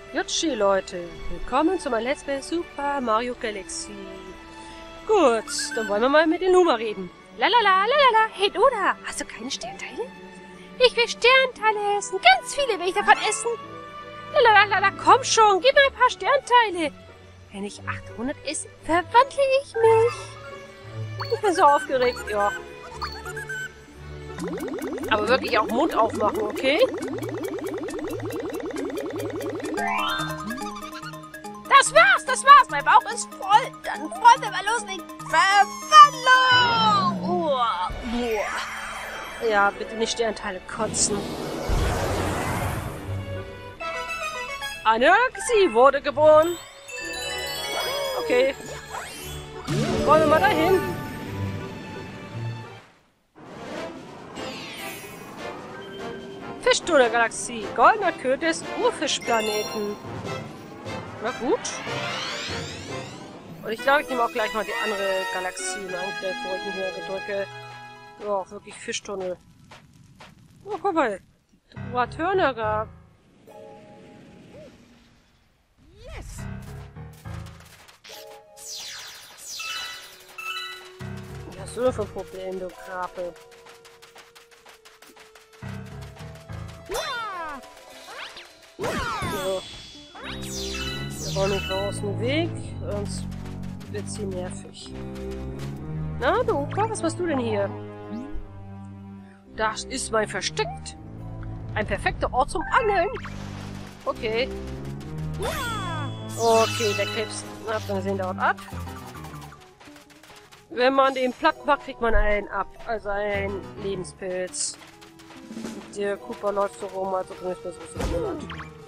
Jutschi, Leute. Willkommen zu meinem Let's Play Super Mario Galaxy. Gut, dann wollen wir mal mit den Luma reden. Lalala, lalala, hey du da, hast du keine Sternteile? Ich will Sternteile essen, ganz viele will ich davon essen. Lalala, komm schon, gib mir ein paar Sternteile. Wenn ich 800 esse, verwandle ich mich. Ich bin so aufgeregt, ja. Aber wirklich auch Mund aufmachen, okay? Das war's, mein Bauch ist voll. Dann wollen wir mal loslegen. Verwandlung! Ja, bitte nicht Sternteile kotzen. Eine Galaxie wurde geboren. Okay. Wollen wir mal dahin? Fischtunnel-Galaxie. Goldener Köder des Urfischplaneten. Na gut. Und ich glaube, ich nehme auch gleich mal die andere Galaxie in Angriff, wo ich nicht mehr drücke. Ja, wirklich Fischtunnel. Oh, guck mal. Dekoratörner gab. Yes! Was hast du denn für ein Problem, du Krape? So. Wir wollen nicht raus dem Weg, sonst wird sie nervig. Na, du Opa, was machst du denn hier? Das ist mein Versteck. Ein perfekter Ort zum Angeln. Okay. Okay, der Krebs, habt ihr gesehen, dauert ab. Wenn man den platt macht, kriegt man einen ab. Also einen Lebenspilz. Und der Cooper läuft so rum, als ob er nicht mehr so viel hat.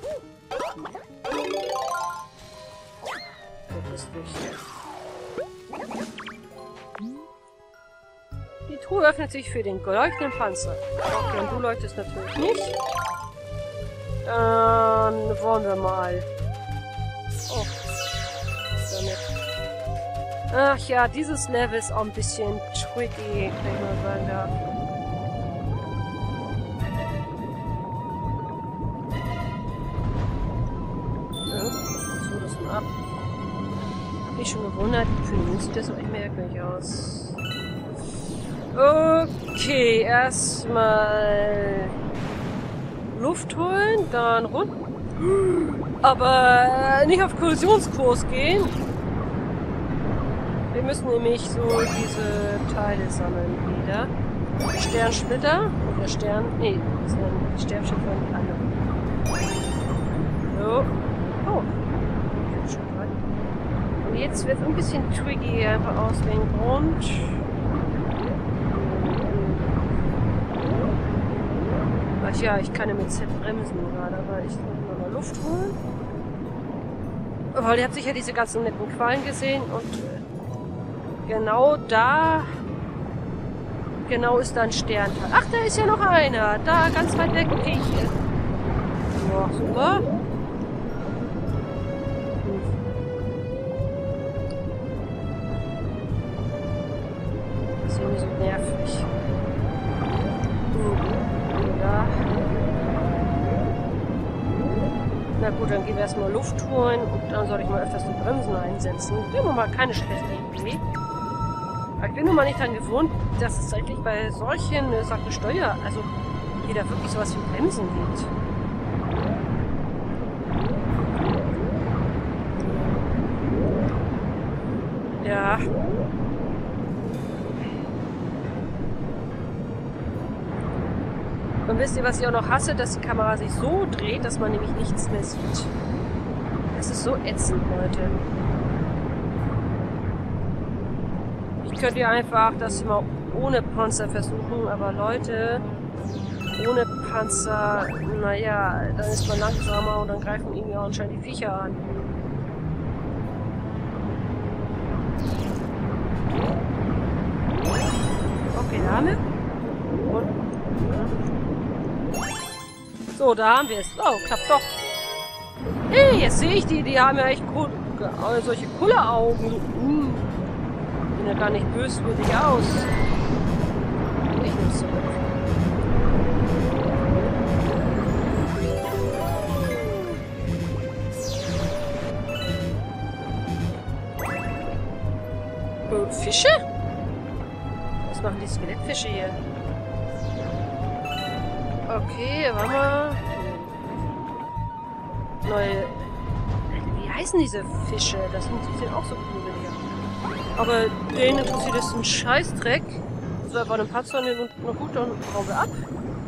Die Truhe öffnet sich für den leuchtenden Panzer. Okay, und du leuchtest natürlich nicht. Dann wollen wir mal. Oh. Damit. Ach ja, dieses Level ist auch ein bisschen tricky, wenn ich mal sagen darf. Ab. Hab mich schon gewundert, für den sieht das so echt merkwürdig aus. Okay, erstmal Luft holen, dann runter. Aber nicht auf Kollisionskurs gehen. Wir müssen nämlich so diese Teile sammeln wieder. Sternsplitter und der Stern. Nee, das sind die Sternschiff von die anderen. So. Oh. Und jetzt wird es ein bisschen tricky, einfach aus dem Grund. Ach ja, ich kann ja mit Z bremsen gerade, aber ich muss mal Luft holen. Weil ihr habt sicher diese ganzen netten Quallen gesehen und genau da ist da ein Sternteil. Ach, da ist ja noch einer. Da, ganz weit weg. Okay, hier. Ja, super. So nervig. Ja. Na gut, dann gehen wir erstmal Luft holen und dann soll ich mal öfters die Bremsen einsetzen. Immer mal keine schlechte Idee. Aber ich bin nun mal nicht daran gewohnt, dass es eigentlich bei solchen Sachen Steuer, also hier da wirklich sowas wie Bremsen gibt. Ja. Und wisst ihr, was ich auch noch hasse? Dass die Kamera sich so dreht, dass man nämlich nichts mehr sieht. Das ist so ätzend, Leute. Ich könnte ja einfach das mal ohne Panzer versuchen, aber Leute, ohne Panzer, naja, dann ist man langsamer und dann greifen irgendwie auch anscheinend die Viecher an. Okay, da haben wir. Und so, da haben wir es. Oh, klappt doch. Hey, jetzt sehe ich die. Die haben ja echt solche Kulleraugen. Sehen ja gar nicht böswillig aus. Ich nehme es zurück. Fische? Was machen die Skelettfische hier? Okay, warte mal. Neue... Wie heißen diese Fische? Die sehen auch so cool hier. Aber denen interessiert das ein Scheißdreck. So, bei einem Patzer und na gut, dann hauen wir ab.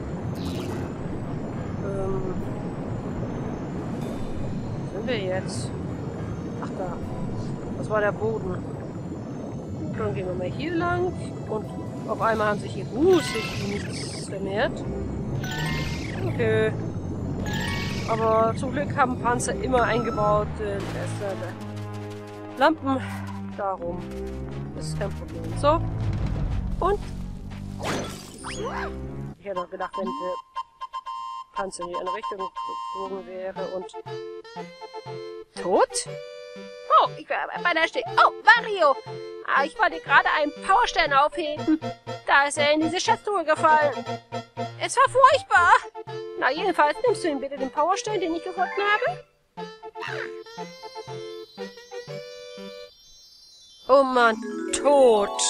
Wo sind wir jetzt? Ach da. Das war der Boden. Gut, dann gehen wir mal hier lang. Und auf einmal haben sich hier nichts vermehrt. Okay. Aber zum Glück haben Panzer immer eingebaute Lampen. Darum. Das ist kein Problem. So. Und? Ich hätte noch gedacht, wenn der Panzer in die andere Richtung geflogen wäre und... Tot? Oh, ich war beinahe stehen. Oh, Mario! Ah, ich wollte gerade einen Powerstern aufheben. Da ist er in diese Schatztruhe gefallen. Es war furchtbar. Na, jedenfalls nimmst du ihn bitte den Powerstern, den ich gefunden habe. Oh Mann, tot.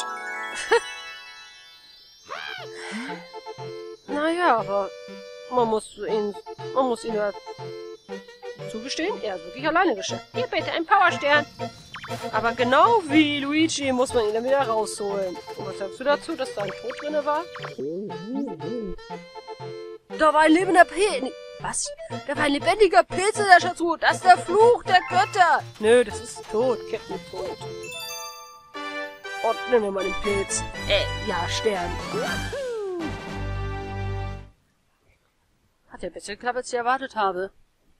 Naja, aber man muss ihn ja zugestehen, er ist wirklich alleine geschafft. Hier bitte ein Powerstern. Aber genau wie Luigi muss man ihn dann wieder rausholen. Und was sagst du dazu, dass da ein Tod drin war? Da war ein lebender Pilz. Was? Da war ein lebendiger Pilz in der Schatztruhe. Das ist der Fluch der Götter. Nö, das ist tot, Captain Tod. Und nimm mir mal den Pilz. Ja, Stern. Hat ja besser geklappt, als ich erwartet habe.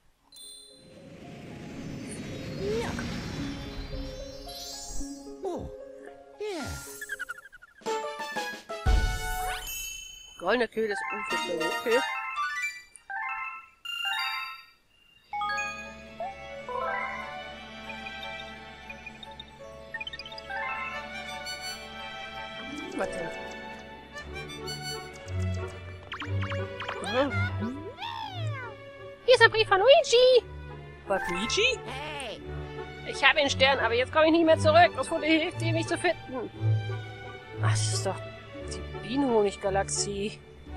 Goldener Kill des Unverständlichen. Okay. Was denn? Hier ist ein Brief von Luigi! Was, Luigi? Hey! Ich habe den Stern, aber jetzt komme ich nicht mehr zurück. Das Foto hilft dir, mich zu finden. Ach, das ist doch die Bienenhonig-Galaxie.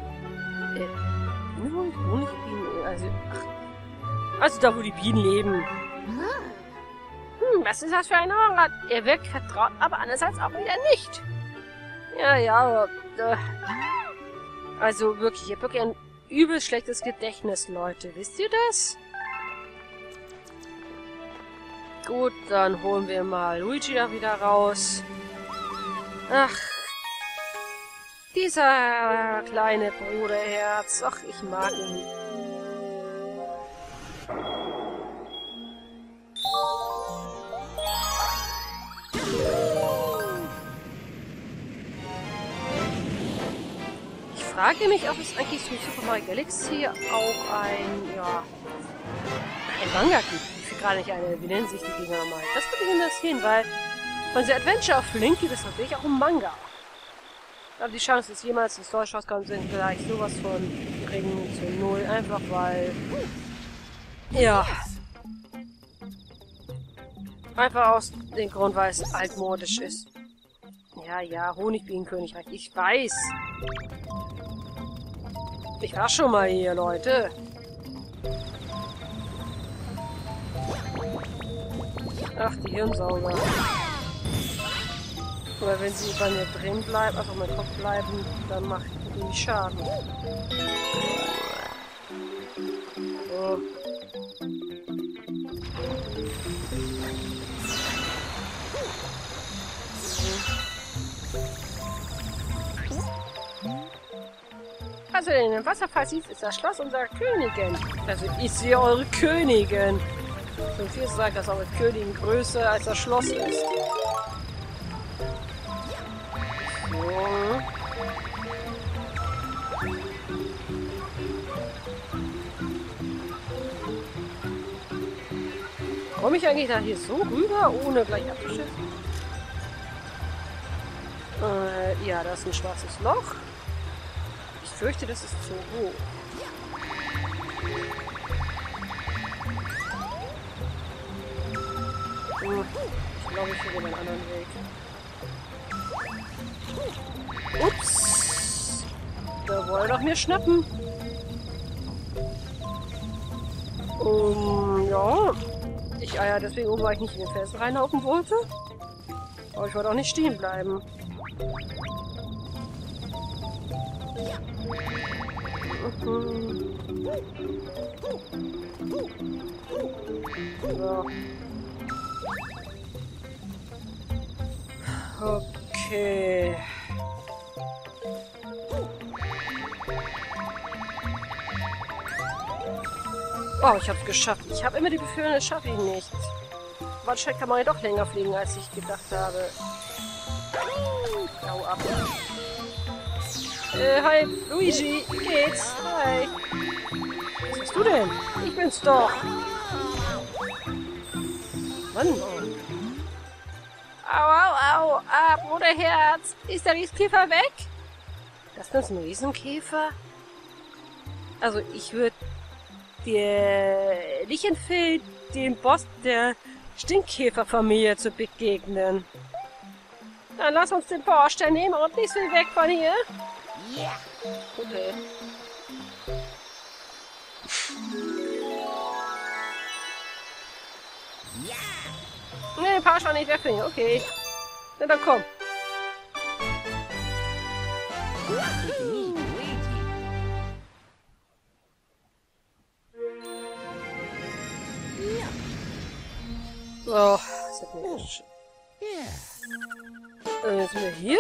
Bienen, also da, wo die Bienen leben. Was ist das für ein Ort? Er wirkt vertraut, aber andererseits auch wieder nicht. Ja, aber... also wirklich, ich habe wirklich ein übel schlechtes Gedächtnis, Leute. Wisst ihr das? Gut, dann holen wir mal Luigi da wieder raus. Ach, dieser kleine Bruderherz. Ach, ich mag ihn. Ich frage mich, ob es eigentlich zu Super Mario Galaxy auch ein Manga gibt. Ich finde gerade nicht eine. Wie nennen sich die Dinger nochmal? Das würde mich interessieren, weil von The Adventure of Link gibt es natürlich auch ein Manga. Aber die Chance, dass jemals ins Deutsch rauskommt, sind vielleicht sowas von gering zu 0. Einfach weil... Ja. Einfach aus dem Grund, weil es altmodisch ist. Ja, Honigbienenkönigreich. Ich weiß. Ich war schon mal hier, Leute. Ach, die Hirnsauger. Oder wenn sie bei mir drin bleiben, also mein Kopf bleiben, dann macht die nicht Schaden. So. Also in dem Wasserfall siehst, ist das Schloss unserer Königin. Also ich sehe eure Königin. Schon viel sagt, dass eure Königin größer als das Schloss ist. So. Komme ich eigentlich da hier so rüber, ohne gleich abzuschießen? Ja, da ist ein schwarzes Loch. Ich fürchte, das ist zu hoch. Ich glaube, ich finde einen anderen Weg. wollte doch mir schnappen. Ja. Ich eier deswegen oben, weil ich nicht in den Felsen reinlaufen wollte. Aber ich wollte auch nicht stehen bleiben. So. Okay. Oh, ich hab's geschafft. Ich habe immer die Befürchtung, das schaffe ich nicht. Aber anscheinend kann man ja doch länger fliegen, als ich gedacht habe. Hau ab. Hi, Luigi. Wie geht's? Hi. Was bist du denn? Ich bin's doch. Mann. Au, au, au. Ah, Bruderherz. Ist der Riesenkäfer weg? Das ist ein Riesenkäfer? Also, ich würde dir nicht empfehlen, dem Boss der Stinkkäferfamilie zu begegnen. Dann lass uns den Powerstern nehmen und nicht so weg von hier. Ja. Okay. Ja. Ne, den Powerstern nicht wegfinden. Okay. Na dann komm. Oh, das hat mir jetzt sind wir hier?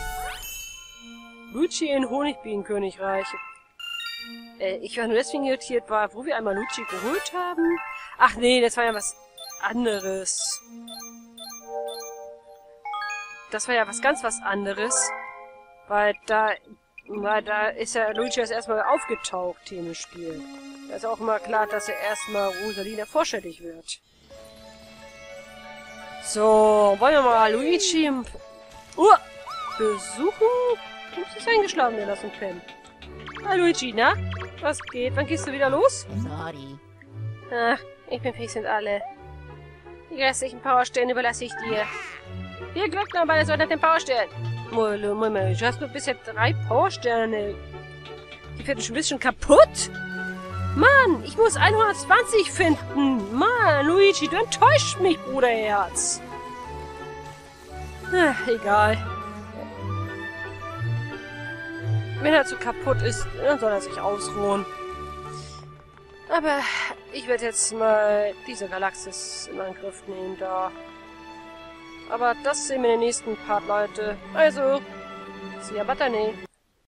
Luigi in Honigbienenkönigreich. Ich war nur deswegen irritiert, wo wir einmal Luigi geholt haben. Ach nee, das war ja was anderes. Das war ja was anderes. Weil da ist ja Luigi erst erstmal aufgetaucht hier im Spiel. Da ist auch immer klar, dass er erstmal Rosalina vorstellig wird. So, wollen wir mal Luigi besuchen? Du bist eingeschlafen, wir lassen pennen. Hi Luigi, na? Was geht? Wann gehst du wieder los? Sorry. Ach, ich bin fix und alle. Die restlichen Powersterne überlasse ich dir. Viel Glück noch bei der Sonne nach den Powersternen. Moment, du hast nur bisher 3 Powersterne. Die werden schon ein bisschen kaputt. Mann, ich muss 120 finden. Mann, Luigi, du enttäuscht mich, Bruderherz. Ach, egal. Wenn er zu kaputt ist, dann soll er sich ausruhen. Aber ich werde jetzt mal diese Galaxis in Angriff nehmen da. Aber das sehen wir in den nächsten Part, Leute. Also, see ya, Batane.